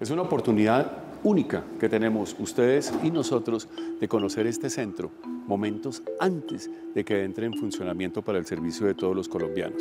Es una oportunidad única que tenemos ustedes y nosotros de conocer este centro momentos antes de que entre en funcionamiento para el servicio de todos los colombianos.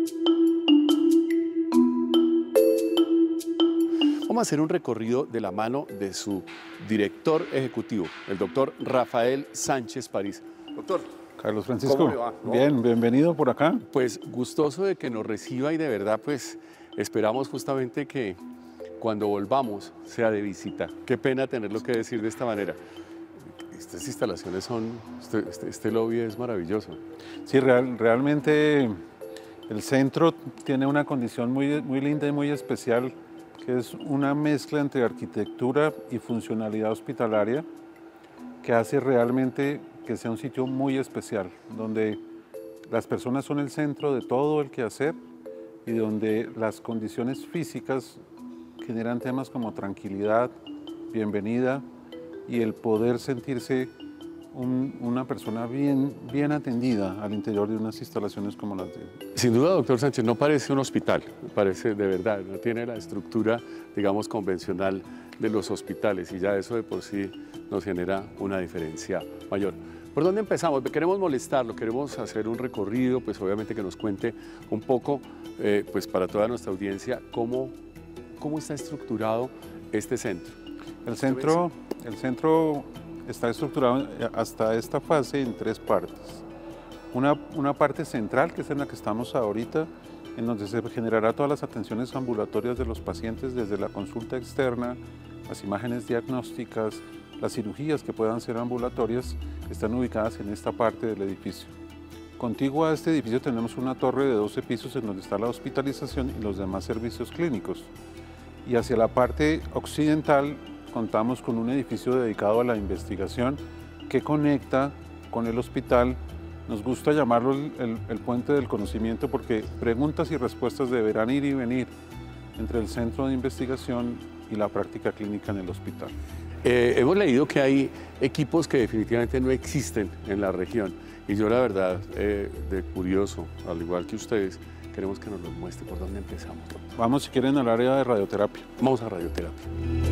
Vamos a hacer un recorrido de la mano de su director ejecutivo, el doctor Rafael Sánchez París. Doctor, Carlos Francisco, ¿cómo le va? Bien, bienvenido por acá. Pues gustoso de que nos reciba y de verdad pues esperamos justamente que cuando volvamos sea de visita. Qué pena tenerlo que decir de esta manera. Estas instalaciones son, este lobby es maravilloso. Sí, realmente el centro tiene una condición muy linda y muy especial, que es una mezcla entre arquitectura y funcionalidad hospitalaria, que hace realmente que sea un sitio muy especial, donde las personas son el centro de todo el quehacer y donde las condiciones físicas generan temas como tranquilidad, bienvenida y el poder sentirse una persona bien atendida al interior de unas instalaciones como las de... Sin duda, doctor Sánchez, no parece un hospital, parece de verdad, no tiene la estructura, digamos, convencional de los hospitales y ya eso de por sí nos genera una diferencia mayor. ¿Por dónde empezamos? Queremos molestarlo, queremos hacer un recorrido, pues obviamente que nos cuente un poco, pues para toda nuestra audiencia, cómo está estructurado este centro. El centro está estructurado hasta esta fase en tres partes. Una parte central, que es en la que estamos ahorita, en donde se generará todas las atenciones ambulatorias de los pacientes, desde la consulta externa, las imágenes diagnósticas, las cirugías que puedan ser ambulatorias, están ubicadas en esta parte del edificio. Contiguo a este edificio tenemos una torre de 12 pisos en donde está la hospitalización y los demás servicios clínicos. Y hacia la parte occidental contamos con un edificio dedicado a la investigación que conecta con el hospital. Nos gusta llamarlo el puente del conocimiento porque preguntas y respuestas deberán ir y venir entre el centro de investigación y la práctica clínica en el hospital. Hemos leído que hay equipos que definitivamente no existen en la región y yo la verdad, de curioso, al igual que ustedes, queremos que nos los muestre. ¿Por dónde empezamos? Vamos, si quieren, al área de radioterapia. Vamos a radioterapia.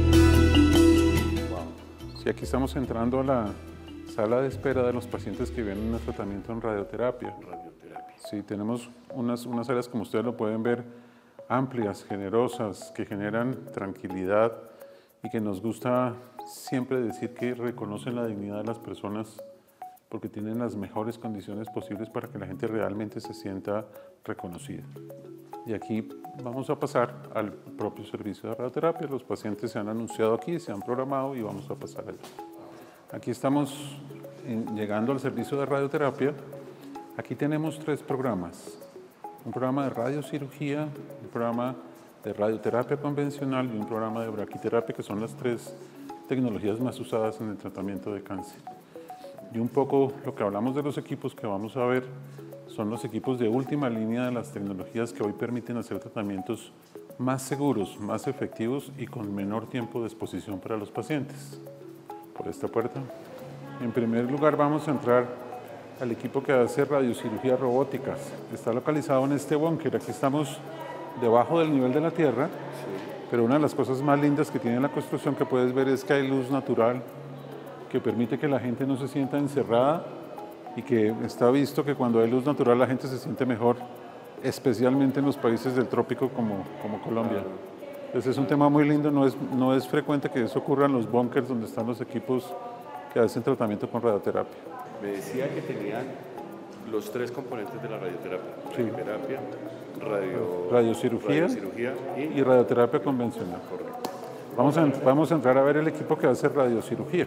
Wow. Sí, aquí estamos entrando a la sala de espera de los pacientes que vienen a tratamiento en radioterapia. Sí, tenemos unas áreas, como ustedes lo pueden ver, amplias, generosas, que generan tranquilidad y que nos gusta siempre decir que reconocen la dignidad de las personas porque tienen las mejores condiciones posibles para que la gente realmente se sienta reconocida. Y aquí vamos a pasar al propio servicio de radioterapia. Los pacientes se han anunciado aquí, se han programado y vamos a pasar allá. Aquí estamos llegando al servicio de radioterapia. Aquí tenemos tres programas. Un programa de radiocirugía, un programa de radioterapia convencional y un programa de braquiterapia, que son las tres tecnologías más usadas en el tratamiento de cáncer. Y un poco lo que hablamos de los equipos que vamos a ver son los equipos de última línea de las tecnologías que hoy permiten hacer tratamientos más seguros, más efectivos y con menor tiempo de exposición para los pacientes. Por esta puerta. En primer lugar vamos a entrar al equipo que hace radiocirugía robótica. Está localizado en este búnker. Aquí estamos debajo del nivel de la tierra, pero una de las cosas más lindas que tiene la construcción que puedes ver es que hay luz natural que permite que la gente no se sienta encerrada y que está visto que cuando hay luz natural la gente se siente mejor, especialmente en los países del trópico como Colombia. Entonces es un tema muy lindo, no es frecuente que eso ocurra en los búnkers donde están los equipos que hacen tratamiento con radioterapia. Me decía que tenían los tres componentes de la radioterapia, radioterapia, radiocirugía y radioterapia convencional. Correcto. Vamos a entrar a ver el equipo que hace radiocirugía.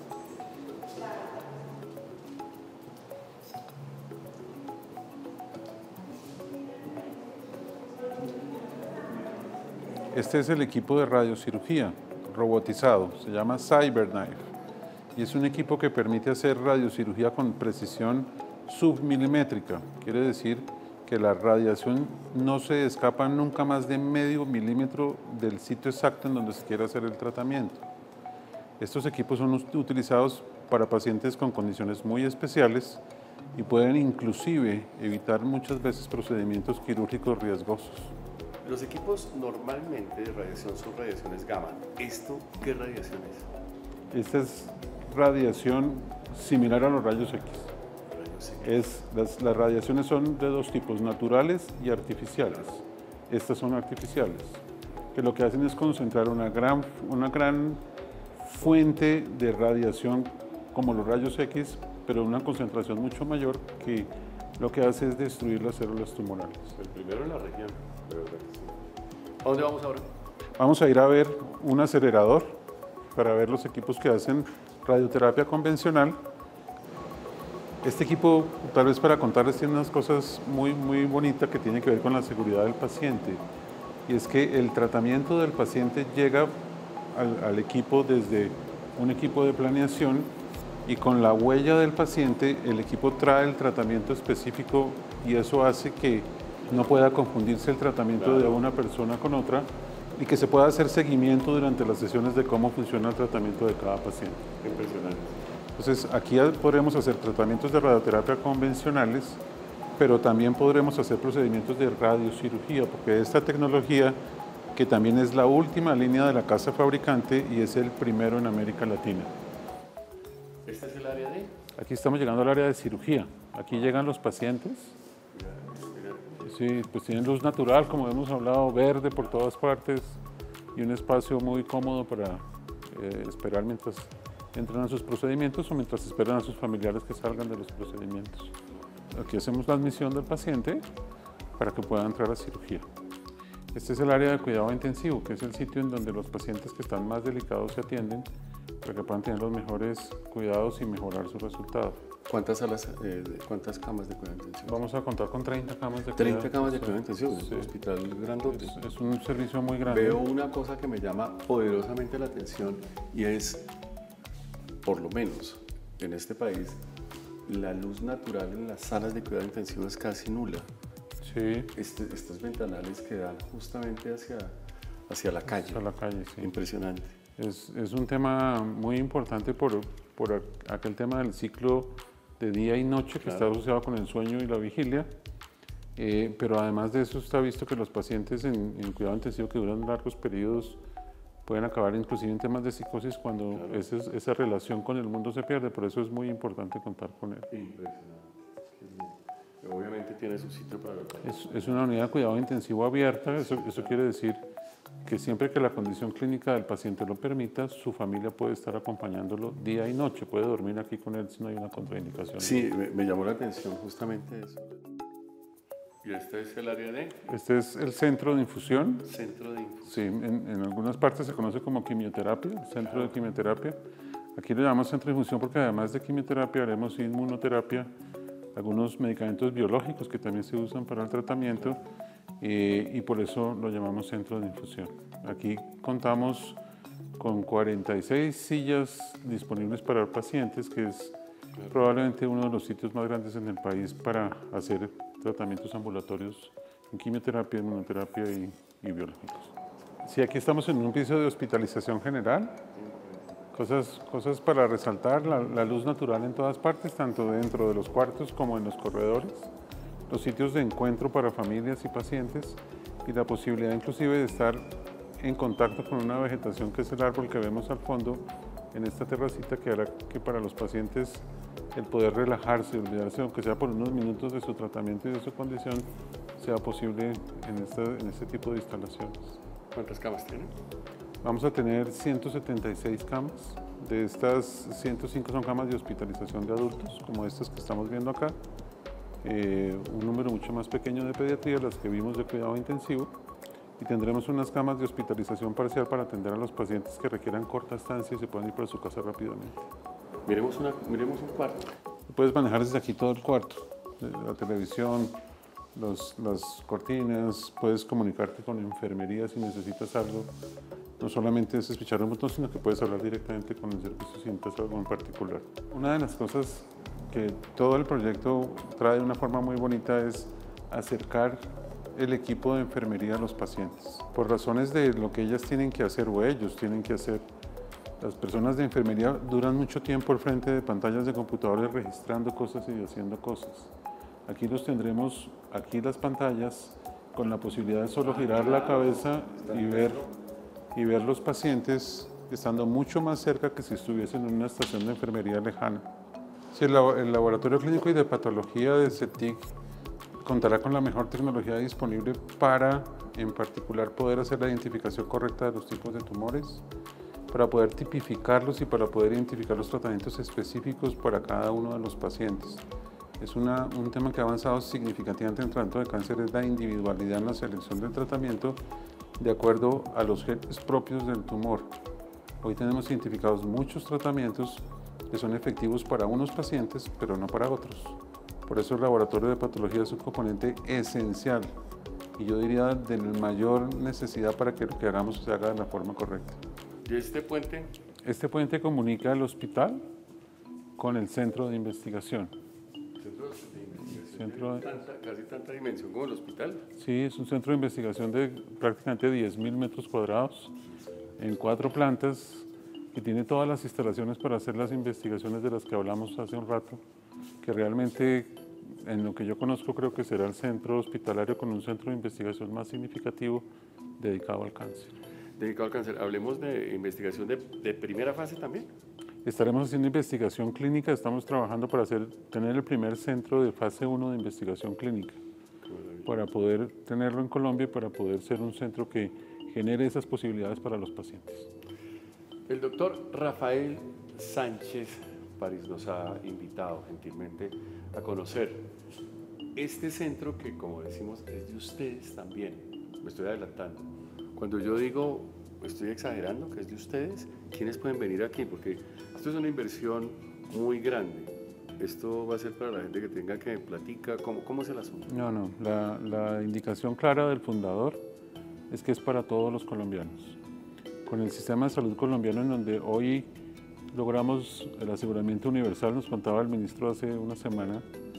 Este es el equipo de radiocirugía robotizado, se llama CyberKnife y es un equipo que permite hacer radiocirugía con precisión submilimétrica. Quiere decir que la radiación no se escapa nunca más de medio milímetro del sitio exacto en donde se quiere hacer el tratamiento. Estos equipos son utilizados para pacientes con condiciones muy especiales y pueden inclusive evitar muchas veces procedimientos quirúrgicos riesgosos. Los equipos normalmente de radiación son radiaciones gamma. ¿Esto qué radiación es? Esta es radiación similar a los rayos X. Las radiaciones son de dos tipos, naturales y artificiales. Estas son artificiales, que lo que hacen es concentrar una gran fuente de radiación como los rayos X, pero una concentración mucho mayor que lo que hace es destruir las células tumorales. El primero en la región, de verdad. ¿A dónde vamos ahora? Vamos a ir a ver un acelerador para ver los equipos que hacen radioterapia convencional. Este equipo, tal vez para contarles, tiene unas cosas muy bonitas que tienen que ver con la seguridad del paciente. Y es que el tratamiento del paciente llega al equipo desde un equipo de planeación y con la huella del paciente el equipo trae el tratamiento específico y eso hace que no pueda confundirse el tratamiento de una persona con otra y que se pueda hacer seguimiento durante las sesiones de cómo funciona el tratamiento de cada paciente. Impresionante. Entonces aquí podremos hacer tratamientos de radioterapia convencionales, pero también podremos hacer procedimientos de radiocirugía, porque esta tecnología, que también es la última línea de la casa fabricante y es el primero en América Latina. ¿Este es el área de? Aquí estamos llegando al área de cirugía. Aquí llegan los pacientes. Sí, pues tienen luz natural, como hemos hablado, verde por todas partes y un espacio muy cómodo para esperar mientras entran a sus procedimientos o mientras esperan a sus familiares que salgan de los procedimientos. Aquí hacemos la admisión del paciente para que pueda entrar a cirugía. Este es el área de cuidado intensivo, que es el sitio en donde los pacientes que están más delicados se atienden para que puedan tener los mejores cuidados y mejorar su resultado. ¿Cuántas camas de cuidado intensivo? Vamos a contar con 30 camas de cuidado. 30 camas de cuidado intensivo, es un hospital grandote. Es un servicio muy grande. Veo una cosa que me llama poderosamente la atención y es, por lo menos en este país, la luz natural en las salas de cuidado intensivo es casi nula. Sí. Estos ventanales que dan justamente hacia la calle. Hacia la calle, sí. Impresionante. Es un tema muy importante por aquel tema del ciclo de día y noche que está asociado con el sueño y la vigilia, pero además de eso está visto que los pacientes en cuidado intensivo que duran largos periodos pueden acabar inclusive en temas de psicosis cuando esa relación con el mundo se pierde, por eso es muy importante contar con él. Impresionante. Obviamente tiene su sitio para es una unidad de cuidado intensivo abierta, eso quiere decir que siempre que la condición clínica del paciente lo permita, su familia puede estar acompañándolo día y noche, puede dormir aquí con él si no hay una contraindicación. Sí, me llamó la atención justamente eso. ¿Y este es el área de? Este es el centro de infusión. Centro de infusión. Sí, en algunas partes se conoce como quimioterapia, el centro de quimioterapia. Aquí lo llamamos centro de infusión porque además de quimioterapia haremos inmunoterapia, algunos medicamentos biológicos que también se usan para el tratamiento y por eso lo llamamos centro de infusión. Aquí contamos con 46 sillas disponibles para pacientes, que es probablemente uno de los sitios más grandes en el país para hacer tratamientos ambulatorios en quimioterapia, inmunoterapia y biológicos. Sí, aquí estamos en un piso de hospitalización general. Cosas para resaltar, la luz natural en todas partes, tanto dentro de los cuartos como en los corredores, los sitios de encuentro para familias y pacientes y la posibilidad inclusive de estar en contacto con una vegetación que es el árbol que vemos al fondo en esta terracita que hará que para los pacientes el poder relajarse, olvidarse, aunque sea por unos minutos de su tratamiento y de su condición, sea posible en este tipo de instalaciones. ¿Cuántas camas tienen? Vamos a tener 176 camas. De estas, 105 son camas de hospitalización de adultos, como estas que estamos viendo acá. Un número mucho más pequeño de pediatría, las que vimos de cuidado intensivo. Y tendremos unas camas de hospitalización parcial para atender a los pacientes que requieran corta estancia y se puedan ir para su casa rápidamente. Miremos un cuarto. Puedes manejar desde aquí todo el cuarto. La televisión, las cortinas, puedes comunicarte con enfermería si necesitas algo. No solamente es espichar un botón, sino que puedes hablar directamente con el servicio si necesitas algo en particular. Una de las cosas que todo el proyecto trae de una forma muy bonita es acercar el equipo de enfermería a los pacientes. Por razones de lo que ellas tienen que hacer o ellos tienen que hacer, las personas de enfermería duran mucho tiempo al frente de pantallas de computadores registrando cosas y haciendo cosas. Aquí los tendremos, aquí las pantallas, con la posibilidad de solo girar la cabeza y ver los pacientes estando mucho más cerca que si estuviesen en una estación de enfermería lejana. Sí, el Laboratorio Clínico y de Patología de CETIC contará con la mejor tecnología disponible para, en particular, poder hacer la identificación correcta de los tipos de tumores, para poder tipificarlos y para poder identificar los tratamientos específicos para cada uno de los pacientes. Es un tema que ha avanzado significativamente en tratamiento de cáncer, es la individualidad en la selección del tratamiento de acuerdo a los genes propios del tumor. Hoy tenemos identificados muchos tratamientos que son efectivos para unos pacientes, pero no para otros. Por eso el laboratorio de patología es un componente esencial y yo diría de mayor necesidad para que lo que hagamos se haga de la forma correcta. ¿Y este puente? Este puente comunica el hospital con el centro de investigación. Casi tanta dimensión como el hospital. Sí, es un centro de investigación de prácticamente 10.000 metros cuadrados en 4 plantas que tiene todas las instalaciones para hacer las investigaciones de las que hablamos hace un rato, que realmente en lo que yo conozco creo que será el centro hospitalario con un centro de investigación más significativo dedicado al cáncer. Dedicado al cáncer. Hablemos de investigación de primera fase también. Estaremos haciendo investigación clínica, estamos trabajando para tener el primer centro de fase 1 de investigación clínica, para poder tenerlo en Colombia y para poder ser un centro que genere esas posibilidades para los pacientes. El doctor Rafael Sánchez París nos ha invitado gentilmente a conocer este centro que, como decimos, es de ustedes también. Me estoy adelantando. Cuando yo digo, estoy exagerando, que es de ustedes, ¿quiénes pueden venir aquí? Porque esto es una inversión muy grande. Esto va a ser para la gente que tenga que platica. ¿Cómo es el asunto? No. La indicación clara del fundador es que es para todos los colombianos. Con el sistema de salud colombiano, en donde hoy logramos el aseguramiento universal, nos contaba el ministro hace una semana,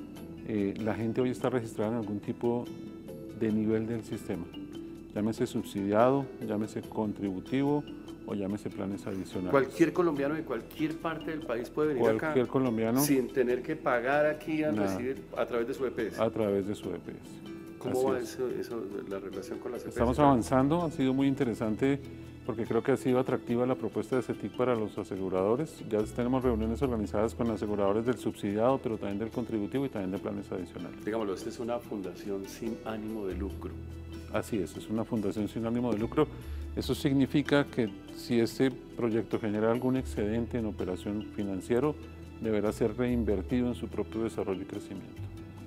la gente hoy está registrada en algún tipo de nivel del sistema. Llámese subsidiado, llámese contributivo o llámese planes adicionales. Cualquier colombiano de cualquier parte del país puede venir acá. Cualquier colombiano. Sin tener que pagar aquí a recibir a través de su EPS. A través de su EPS. ¿Cómo va eso, la relación con las EPS? Estamos avanzando, ha sido muy interesante porque creo que ha sido atractiva la propuesta de CETIC para los aseguradores. Ya tenemos reuniones organizadas con aseguradores del subsidiado, pero también del contributivo y también de planes adicionales. Digámoslo, esta es una fundación sin ánimo de lucro. Así es una fundación sin ánimo de lucro. Eso significa que si este proyecto genera algún excedente en operación financiero, deberá ser reinvertido en su propio desarrollo y crecimiento.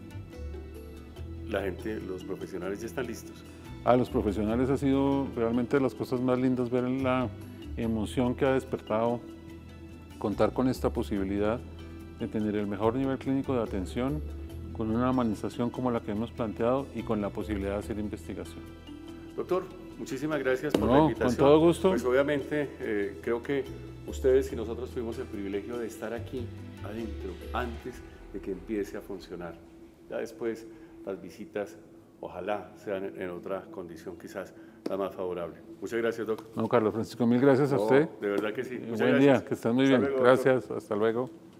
La gente, los profesionales ya están listos. A los profesionales ha sido realmente de las cosas más lindas ver la emoción que ha despertado contar con esta posibilidad de tener el mejor nivel clínico de atención, con una humanización como la que hemos planteado y con la posibilidad de hacer investigación. Doctor, muchísimas gracias por la invitación. Con todo gusto. Pues obviamente creo que ustedes y nosotros tuvimos el privilegio de estar aquí adentro antes de que empiece a funcionar. Ya después las visitas ojalá sean en otra condición, quizás la más favorable. Muchas gracias, doctor. No, Carlos Francisco, mil gracias a usted. De verdad que sí. Buen día, que estén muy bien. Gracias, hasta luego.